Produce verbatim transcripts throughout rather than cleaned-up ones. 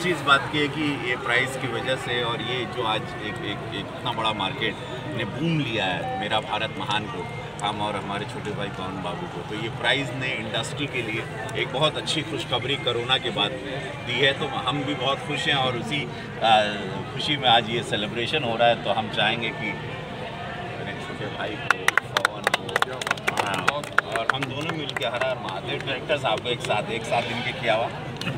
खुशी इस बात की है कि ये प्राइस की वजह से और ये जो आज एक एक एक इतना बड़ा मार्केट ने बूम लिया है मेरा भारत महान को, हम और हमारे छोटे भाई पवन बाबू को, तो ये प्राइज़ ने इंडस्ट्री के लिए एक बहुत अच्छी खुशखबरी कोरोना के बाद दी है। तो हम भी बहुत खुश हैं और उसी आ, खुशी में आज ये सेलिब्रेशन हो रहा है। तो हम चाहेंगे कि मेरे छोटे भाई को, पवन को, हाँ, और हम दोनों मिल के हर हर महादेव डायरेक्टर साहब को एक साथ एक साथ इनके किया हुआ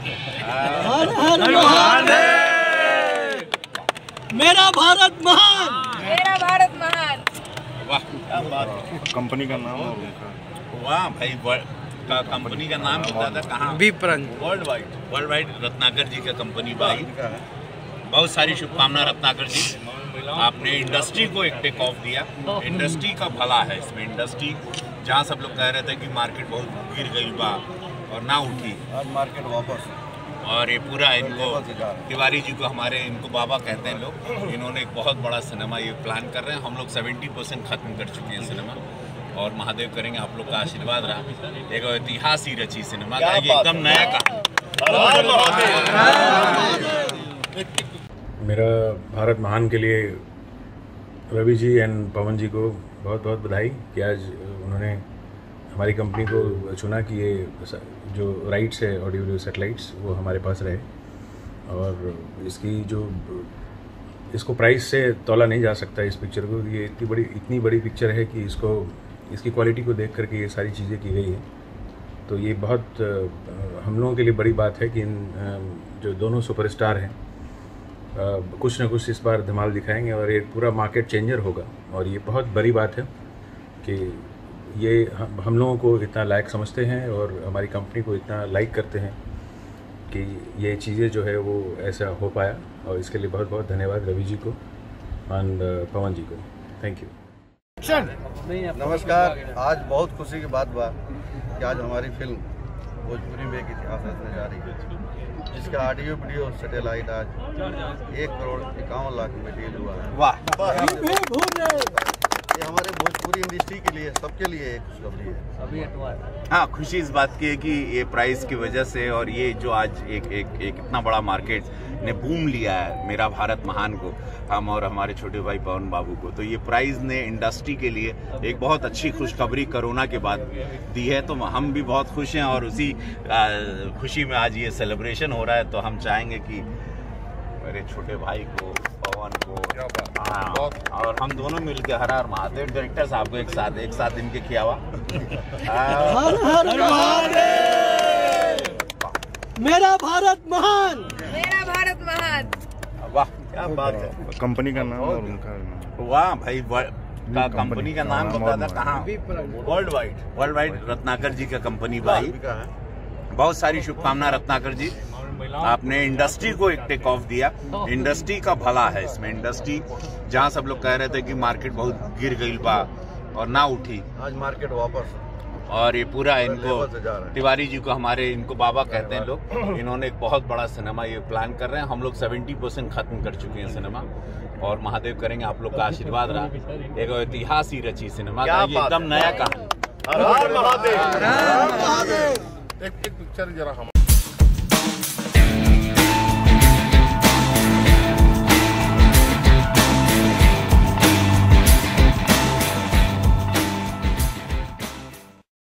मेरा भारत महान, मेरा भारत महान। वाह क्या बात। कंपनी का नाम और वाह भाई, का कंपनी का नाम बता था कहाँ? World wide world wide Ratnakar ji का कंपनी भाई। बहुत सारी शुभकामनाएं रत्नाकर जी, आपने इंडस्ट्री को एक टेक ऑफ दिया। इंडस्ट्री का भला है इसमें। इंडस्ट्री जहाँ सब लोग कह रहे थे कि मार्केट बहुत गिर गई बा और ना उठी, आज मार्केट वापस। और ये पूरा इनको तिवारी जी को, हमारे इनको बाबा कहते हैं लोग, इन्होंने एक बहुत बड़ा सिनेमा ये प्लान कर रहे हैं। हम लोग सत्तर परसेंट खत्म कर चुके हैं सिनेमा, और महादेव करेंगे आप लोग का आशीर्वाद रहा। एक इतिहास ही रची सिनेमा का, ये एकदम नया कहा। मेरा भारत महान के लिए रवि जी एंड पवन जी को बहुत बहुत बधाई कि आज उन्होंने हमारी कंपनी को चुना कि ये जो राइट्स है ऑडियो वीडियो सैटेलाइट्स वो हमारे पास रहे। और इसकी जो इसको प्राइस से तौला नहीं जा सकता इस पिक्चर को। ये इतनी बड़ी इतनी बड़ी पिक्चर है कि इसको इसकी क्वालिटी को देख करके ये सारी चीज़ें की गई है। तो ये बहुत हम लोगों के लिए बड़ी बात है कि इन जो दोनों सुपरस्टार हैं कुछ ना कुछ इस बार धमाल दिखाएंगे और ये पूरा मार्केट चेंजर होगा। और ये बहुत बड़ी बात है कि ये हम लोगों को इतना लायक समझते हैं और हमारी कंपनी को इतना लाइक करते हैं कि ये चीज़ें जो है वो ऐसा हो पाया। और इसके लिए बहुत बहुत धन्यवाद रवि जी को एंड पवन जी को। Thank you. नमस्कार। आज बहुत खुशी की बात बा कि आज हमारी फिल्म भोजपुरी में एक इतिहास रचने जा रही है, जिसका ऑडियो वीडियो सैटेलाइट आज एक करोड़ इक्यावन लाख में डील हुआ है। वाह। ये हमारे भोजपुरी इंडस्ट्री के लिए, सबके लिए एक खुशखबरी है। हाँ, खुशी इस बात की है कि ये प्राइस की वजह से और ये जो आज एक एक एक इतना बड़ा मार्केट ने बूम लिया है मेरा भारत महान को, हम और हमारे छोटे भाई पवन बाबू को, तो ये प्राइस ने इंडस्ट्री के लिए एक बहुत अच्छी खुशखबरी कोरोना के बाद दी है। तो हम भी बहुत खुश हैं और उसी आ, खुशी में आज ये सेलिब्रेशन हो रहा है। तो हम चाहेंगे कि मेरे छोटे भाई को, पवन को, हाँ, और हम दोनों मिलके हर हर महादेव डायरेक्टर साहब को एक साथ एक साथ इनके किया हुआ मेरा भारत महान, मेरा भारत महान। वाह क्या बात है। कंपनी का नाम और उनका वाह भाई, का कंपनी का नाम बता था कहाँ? World wide world wide Ratnakar ji का कंपनी भाई। बहुत सारी शुभकामनाएं रत्नाकर जी, आपने इंडस्ट्री को एक टेक ऑफ दिया। इंडस्ट्री का भला है इसमें। इंडस्ट्री जहाँ सब लोग कह रहे थे कि मार्केट बहुत गिर गई बा और ना उठी, आज मार्केट वापस। और ये पूरा इनको तिवारी जी को, हमारे इनको बाबा कहते हैं लोग, इन्होंने एक बहुत बड़ा सिनेमा ये प्लान कर रहे हैं। हम लोग सत्तर परसेंट खत्म कर चुके हैं सिनेमा, और महादेव करेंगे आप लोग का आशीर्वाद रहा। एक इतिहास ही रची सिनेमा का, ये एकदम नया कहा। एक एक पिक्चर जरा हम